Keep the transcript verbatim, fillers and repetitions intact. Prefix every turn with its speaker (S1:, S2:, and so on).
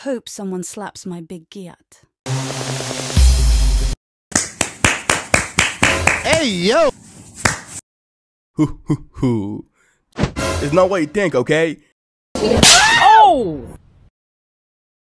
S1: hope someone slaps my big Gyatt.
S2: Hey, yo! Hoo hoo hoo. It's not what you think, okay?
S1: Oh!